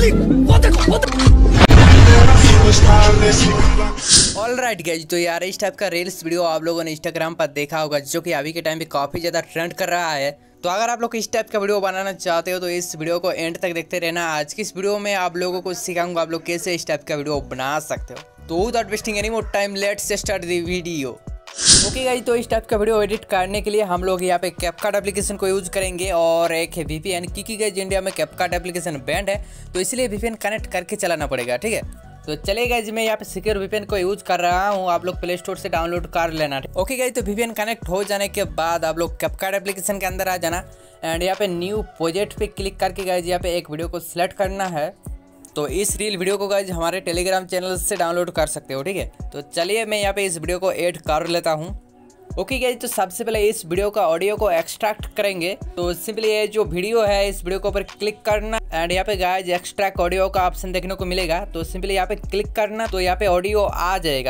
Alright guys, तो यार इस टाइप का रील्स वीडियो आप लोगों ने इंस्टाग्राम पर देखा होगा, जो कि अभी के टाइम पे काफ़ी ज़्यादा ट्रेंड कर रहा है। तो अगर आप लोग इस टाइप का वीडियो बनाना चाहते हो तो इस वीडियो को एंड तक देखते रहना। आज की इस वीडियो में आप लोगों को सिखाऊंगा आप लोग कैसे इस टाइप का वीडियो बना सकते हो। तो without wasting any more time, let's start the video. Okay guys, तो इस टाइप का वीडियो एडिट करने के लिए हम लोग यहाँ पे कैपकट एप्लीकेशन को यूज करेंगे और एक है VPN, क्योंकि गाइज इंडिया में कैपकट एप्लीकेशन बैंड है, तो इसलिए VPN कनेक्ट करके चलाना पड़ेगा। ठीक है, तो चलिए गाइज मैं यहाँ पे सिक्योर VPN को यूज कर रहा हूँ, आप लोग प्ले स्टोर से डाउनलोड कर लेना। ओके गाइज, तो VPN कनेक्ट हो जाने के बाद आप लोग कैपकट एप्लीकेशन के अंदर आ जाना एंड यहाँ पे न्यू प्रोजेक्ट पे क्लिक करके गाइज यहाँ पे एक वीडियो को सिलेक्ट करना है। तो इस रील वीडियो को गाइज हमारे टेलीग्राम चैनल से डाउनलोड कर सकते हो। ठीक है, तो चलिए मैं यहाँ पे इस वीडियो को ऐड कर लेता हूँ। ओके गाइज, तो सबसे पहले इस वीडियो का ऑडियो को एक्सट्रैक्ट करेंगे। तो सिंपली ये जो वीडियो है इस वीडियो के ऊपर क्लिक करना एंड यहाँ पे गाइज एक्सट्रैक्ट ऑडियो का ऑप्शन देखने को मिलेगा। तो सिंपली यहाँ पे क्लिक करना, तो यहाँ पे ऑडियो आ जाएगा।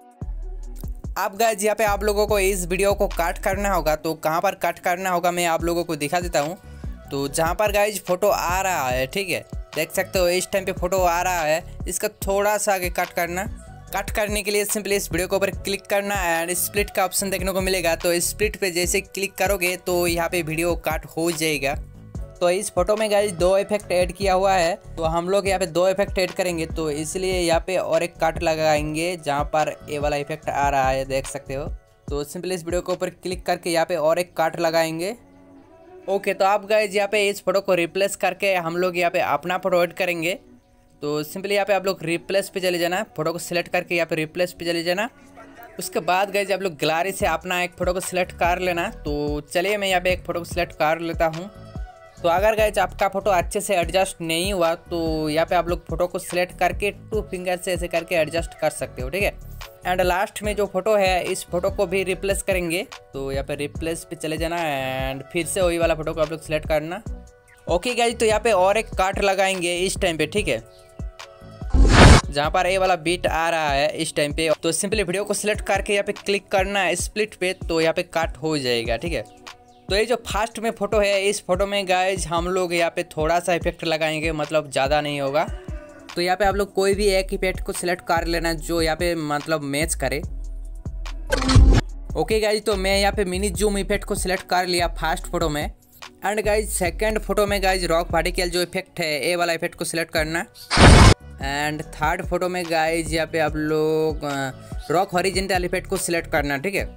अब गाइज यहाँ पे आप लोगों को इस वीडियो को कट करना होगा। तो कहाँ पर कट करना होगा मैं आप लोगों को दिखा देता हूँ। तो जहाँ पर गाइज फोटो आ रहा है, ठीक है, देख सकते हो इस टाइम पे फोटो आ रहा है, इसका थोड़ा सा आगे कट करना। कट करने के लिए सिंपली इस वीडियो के ऊपर क्लिक करना एंड स्प्लिट का ऑप्शन देखने को मिलेगा। तो स्प्लिट पे जैसे क्लिक करोगे तो यहाँ पे वीडियो कट हो जाएगा। तो इस फोटो में गाइज 2 इफेक्ट ऐड किया हुआ है, तो हम लोग यहाँ पे 2 इफेक्ट ऐड करेंगे। तो इसलिए यहाँ पे और एक कट लगाएंगे जहाँ पर ये वाला इफेक्ट आ रहा है, देख सकते हो। तो सिंपली इस वीडियो के ऊपर क्लिक करके यहाँ पे और एक कट लगाएंगे। ओके, तो आप गाइज यहाँ पे इस फोटो को रिप्लेस करके हम लोग यहाँ पे अपना फोटो ऐड करेंगे। तो सिंपली यहाँ पे आप लोग रिप्लेस पे चले जाना, फोटो को सिलेक्ट करके यहाँ पे रिप्लेस पे चले जाना। उसके बाद गाइज आप लोग गैलरी से अपना एक फ़ोटो को सिलेक्ट कर लेना। तो चलिए मैं यहाँ पे एक फ़ोटो को सिलेक्ट कर लेता हूँ। तो अगर गाइज आपका फ़ोटो अच्छे से एडजस्ट नहीं हुआ तो यहाँ पे आप लोग फ़ोटो को सिलेक्ट करके 2 फिंगर से ऐसे करके एडजस्ट कर सकते हो। ठीक है, एंड लास्ट में जो फोटो है इस फोटो को भी रिप्लेस करेंगे। तो यहाँ पे रिप्लेस पे चले जाना एंड फिर से वही वाला फोटो को आप लोग सिलेक्ट करना। ओके गाइज, तो यहाँ पे और एक कट लगाएंगे इस टाइम पे, ठीक है, जहाँ पर ये वाला बीट आ रहा है इस टाइम पे। तो सिंपली वीडियो को सिलेक्ट करके यहाँ पे क्लिक करना है स्प्लिट पे, तो यहाँ पे कट हो जाएगा। ठीक है, तो ये जो फर्स्ट में फोटो है इस फोटो में गाइज हम लोग यहाँ पे थोड़ा सा इफेक्ट लगाएंगे, मतलब ज़्यादा नहीं होगा। तो यहाँ पे आप लोग कोई भी एक इफेक्ट को सिलेक्ट कर लेना जो यहाँ पे मतलब मैच करे। ओके गाइज, तो मैं यहाँ पे मिनी जूम इफेक्ट को सिलेक्ट कर लिया फर्स्ट फोटो में। एंड गाइज सेकेंड फोटो में गाइज रॉक पार्टिकल जो इफेक्ट है ये वाला इफेक्ट को सिलेक्ट करना। एंड थर्ड फोटो में गाइज यहाँ पे आप लोग रॉक हॉरिजॉन्टल इफेक्ट को सिलेक्ट करना। ठीक है,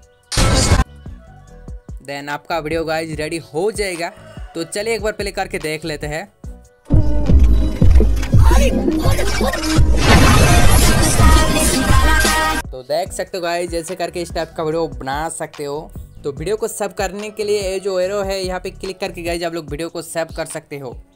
देन आपका वीडियो गाइज रेडी हो जाएगा। तो चलिए एक बार प्ले करके देख लेते हैं। तो देख सकते हो गाइज जैसे करके इस टाइप का वीडियो बना सकते हो। तो वीडियो को सेव करने के लिए ये जो एरो है यहाँ पे क्लिक करके गाइज आप लोग वीडियो को सेव कर सकते हो।